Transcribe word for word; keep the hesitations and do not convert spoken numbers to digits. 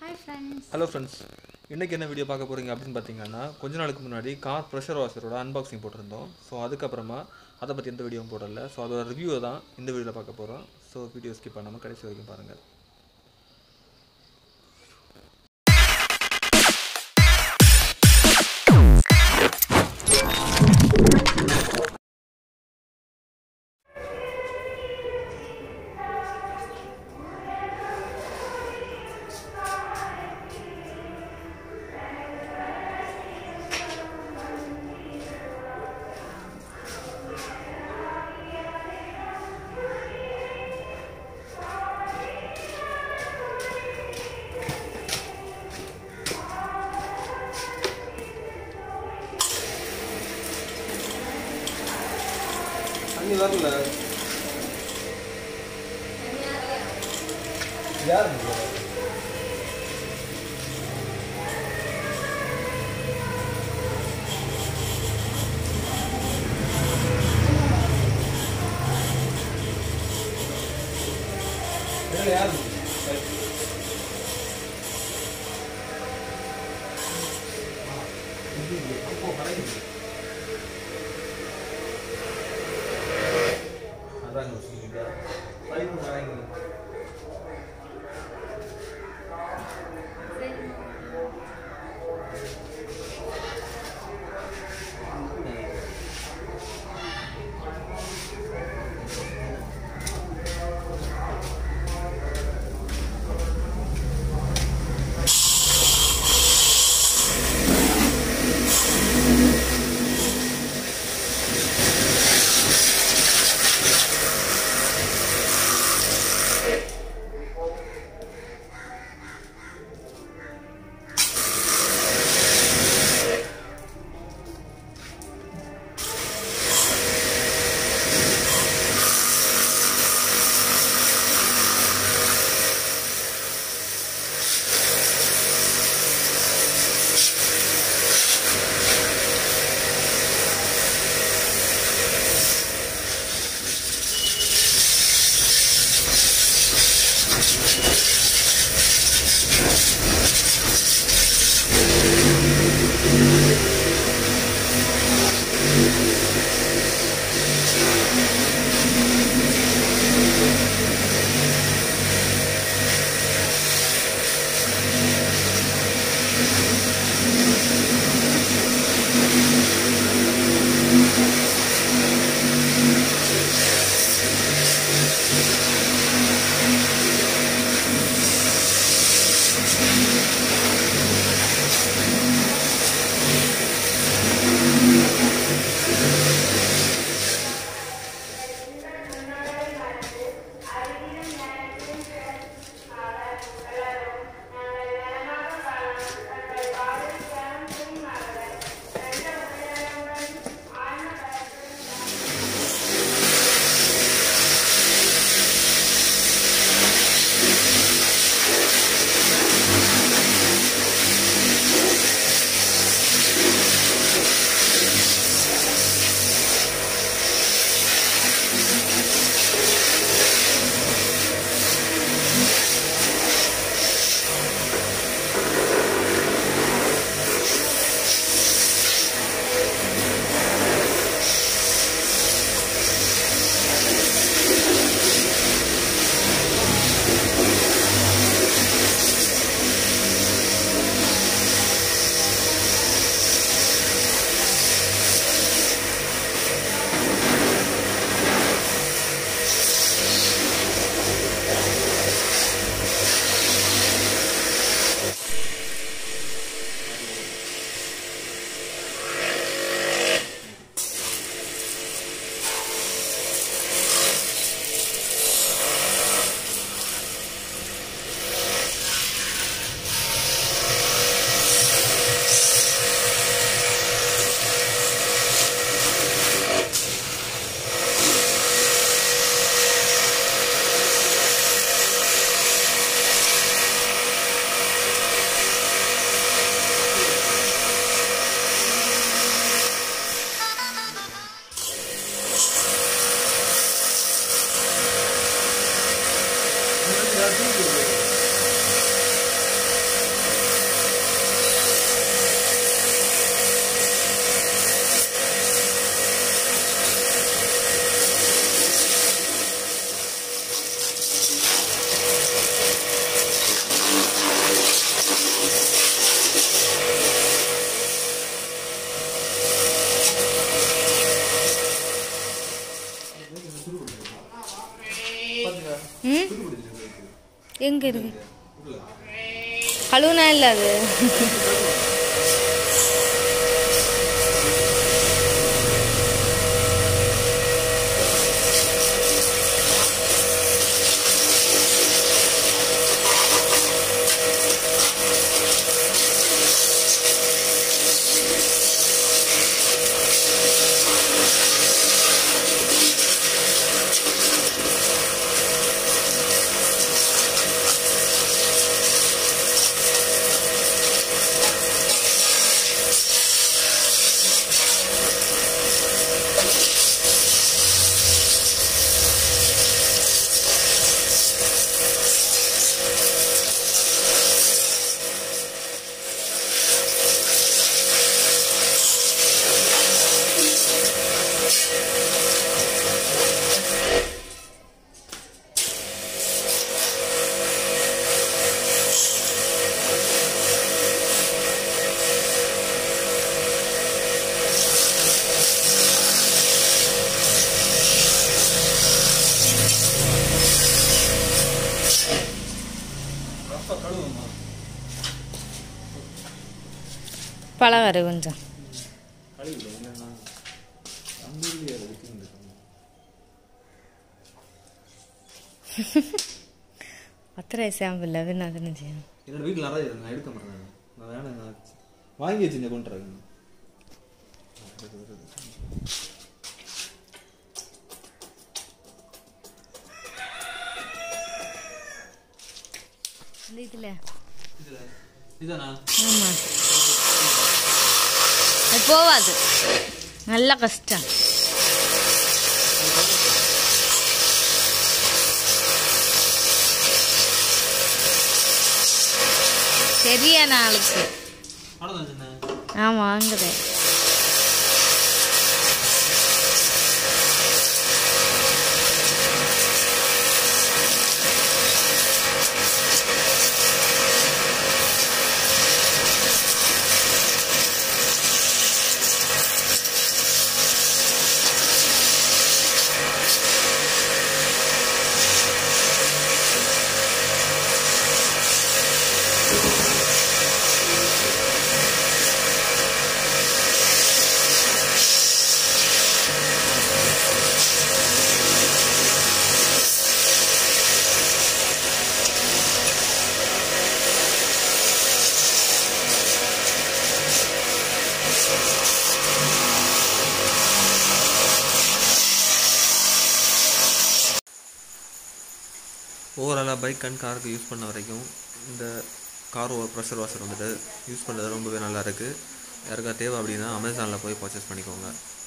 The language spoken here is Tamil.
Hi friends. ஹலோ ஃப்ரெண்ட்ஸ், இன்றைக்கி என்ன வீடியோ பார்க்க போகிறீங்க அப்படின்னு பார்த்தீங்கன்னா, கொஞ்ச நாளுக்கு முன்னாடி கார் ப்ரெஷர் வாஷரோட அன்பாக்சிங் போட்டிருந்தோம். ஸோ அதுக்கப்புறமா அதை பற்றி எந்த வீடியோவும் போடலை. ஸோ அதோட ரிவ்யூவை தான் இந்த வீடியோவில் பார்க்க போகிறோம். ஸோ வீடியோ ஸ்கிப் பண்ணாமல் கடைசி வரைக்கும் பாருங்கள். அன்னி வரல யார் யார் அதாங்க சொல்லுங்க பைப்பு வராங்க. அங்கே இருக்கு கழுவுனா இல்லை அது பழகாரு கொஞ்சம் பத்திர சாம்பிள் அது நான் தானே செய்யணும். என்னோட வீட்டில் நிறைய நான் எடுக்க மாட்டேன். நான் வேணாம் நான் வாங்கி வச்சுருந்தேன் கொண்டுறாங்க. இதில் இதானா? ஆமாம் அது போவாது நல்ல கஷ்டம். சரியான ஆளுக்கு ஆமாம் வாங்குறேன். ஓவராலாக பைக் அண்ட் காருக்கு யூஸ் பண்ண வரைக்கும் இந்த கார் ப்ரெஷர் வாஷர் வந்துட்டு யூஸ் பண்ணுறது ரொம்பவே நல்லா இருக்குது. யாருக்கா தேவை அப்படின்னா அமேசானில் போய் பர்ச்சேஸ் பண்ணிக்கோங்க.